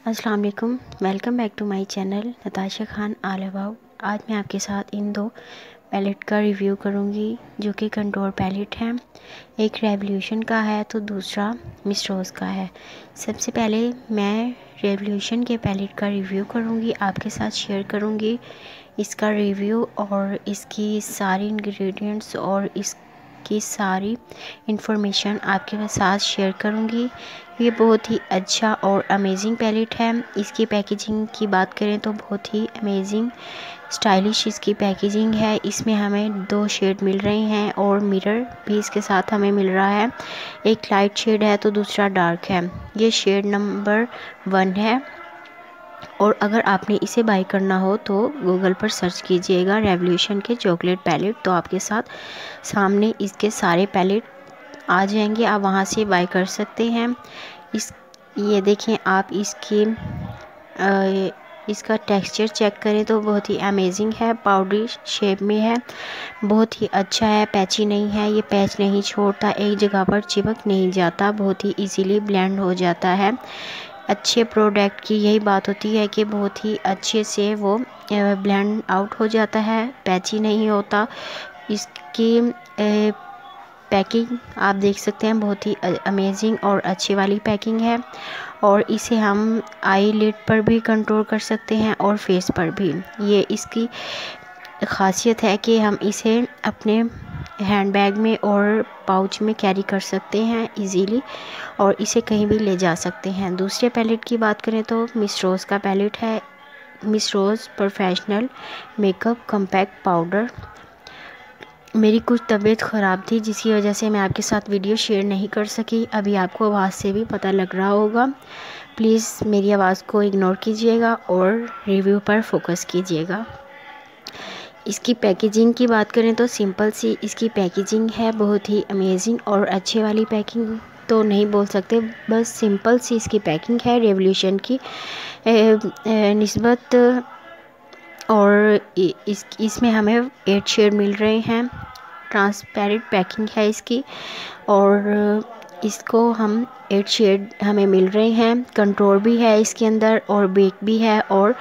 अस्सलाम वालेकुम, welcome back to my channel Natasha Khan all about. आज मैं आपके साथ इन दो पैलेट का रिव्यू करूंगी जो कि कंटूर पैलेट हैं। एक रेवोल्यूशन का है तो दूसरा मिस रोज़ का है। सबसे पहले मैं रेवोल्यूशन के पैलेट का रिव्यू करूंगी, आपके साथ शेयर करूंगी इसका रिव्यू और इसकी सारी इंग्रेडिएंट्स और इसकी सारी इंफॉर्मेशन आपके साथ शेयर करूंगी। ये बहुत ही अच्छा और अमेजिंग पैलेट है। इसकी पैकेजिंग की बात करें तो बहुत ही अमेजिंग स्टाइलिश इसकी पैकेजिंग है। इसमें हमें 2 शेड मिल रहे हैं और मिरर भी इसके साथ हमें मिल रहा है। एक लाइट शेड है तो दूसरा डार्क है। ये शेड नंबर 1 है और अगर आपने इसे बाय करना हो तो गूगल पर सर्च कीजिएगा रेवोल्यूशन के चॉकलेट पैलेट, तो आपके साथ सामने इसके सारे पैलेट आ जाएंगे। आप वहां से बाय कर सकते हैं। ये देखें आप इसका टेक्सचर चेक करें तो बहुत ही अमेजिंग है, पाउडरी शेप में है, बहुत ही अच्छा है, पैची नहीं है, ये पैच नहीं छोड़ता, एक जगह पर चिपक नहीं जाता, बहुत ही इजीली ब्लेंड हो जाता है। अच्छे प्रोडक्ट की यही बात होती है कि बहुत ही अच्छे से वो ब्लेंड आउट हो जाता है, पैची नहीं होता। इसकी पैकिंग आप देख सकते हैं, बहुत ही अमेजिंग और अच्छी वाली पैकिंग है और इसे हम आई लिड पर भी कंट्रोल कर सकते हैं और फेस पर भी। ये इसकी खासियत है कि हम इसे अपने हैंडबैग में और पाउच में कैरी कर सकते हैं इजीली और इसे कहीं भी ले जा सकते हैं। दूसरे पैलेट की बात करें तो मिस रोज़ का पैलेट है। Miss rose professional makeup compact powder. मेरी कुछ तबीयत ख़राब थी जिसकी वजह से मैं आपके साथ वीडियो शेयर नहीं कर सकी। अभी आपको आवाज़ से भी पता लग रहा होगा। प्लीज़ मेरी आवाज़ को इग्नोर कीजिएगा और रिव्यू पर फोकस कीजिएगा। इसकी पैकेजिंग की बात करें तो सिंपल सी इसकी पैकेजिंग है, बहुत ही अमेजिंग और अच्छे वाली पैकिंग तो नहीं बोल सकते, बस सिंपल सी इसकी पैकिंग है रेवोल्यूशन की निस्बत। और इसमें हमें 8 शेड मिल रहे हैं। ट्रांसपेरेंट पैकिंग है इसकी और इसको हम 8 शेड हमें मिल रहे हैं। कंट्रोल भी है इसके अंदर और बेक भी है और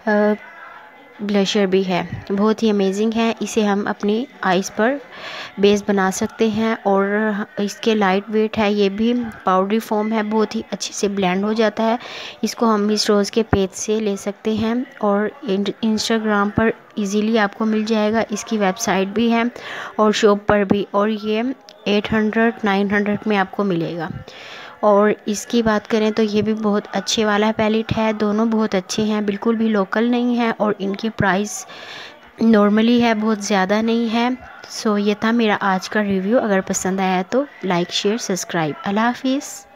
ब्लशर भी है, बहुत ही अमेजिंग है। इसे हम अपनी आइज़ पर बेस बना सकते हैं और इसके लाइट वेट है, ये भी पाउडरी फॉर्म है, बहुत ही अच्छे से ब्लेंड हो जाता है। इसको हम मिस रोज़ के पेज से ले सकते हैं और इंस्टाग्राम पर इजीली आपको मिल जाएगा। इसकी वेबसाइट भी है और शॉप पर भी, और ये 800-900 में आपको मिलेगा। और इसकी बात करें तो ये भी बहुत अच्छे वाला पैलेट है। दोनों बहुत अच्छे हैं, बिल्कुल भी लोकल नहीं है और इनकी प्राइस नॉर्मली है, बहुत ज़्यादा नहीं है। सो ये था मेरा आज का रिव्यू। अगर पसंद आया तो लाइक शेयर सब्सक्राइब। अल्लाह हाफिज़।